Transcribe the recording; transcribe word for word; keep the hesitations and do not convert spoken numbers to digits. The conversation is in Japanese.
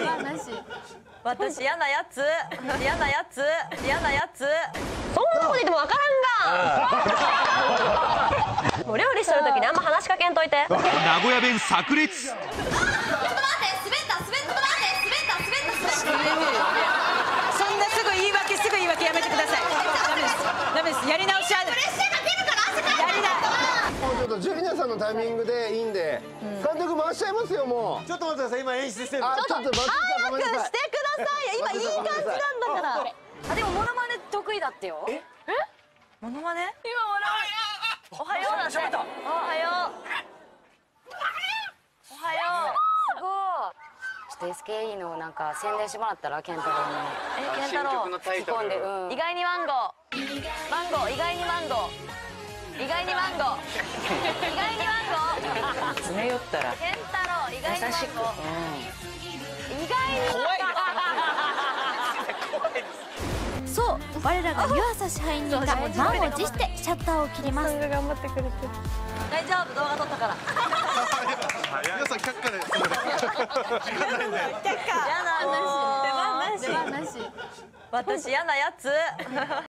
私嫌なやつ嫌なやつ嫌なやつ。 そんなこと言ってもわからんがもう料理してる時にあんま話しかけんといて。 名古屋弁炸裂。 ちょっと待って、滑った滑った滑った待って滑った滑った滑ったそんなすぐ言い訳すぐ言い訳やめてください。ダメですダメです。やり直しはプレッシャーかけるから汗かいてる。 もうちょっとジュリナさんのタイミングでいいんで、監督回しちゃいますよ。もうちょっと待ってください、今演出してる。 あ、ちょっと待って早くしてくださいよ。今いい感じなんだから。あ、でもモノマネ得意だってよ。え？モノマネ？今モノマネ。おはようだって。おはよう。おはよう。すごい。 ちょっと エスケーイー のなんか宣伝してもらったら、健太郎に。 え、健太郎。 吹き込んで、うん。 意外にマンゴー。マンゴー、意外にマンゴー。意外にマンゴー。意外にマンゴー。 詰め寄ったら健太郎、意外にマン優しく。 ゴー。意外にマンゴー。 そう、我らが湯浅支配人が満を持してシャッターを切ります。 大丈夫、動画撮ったから。 皆さん却下で。 嫌なの。出番なし。私嫌なやつ。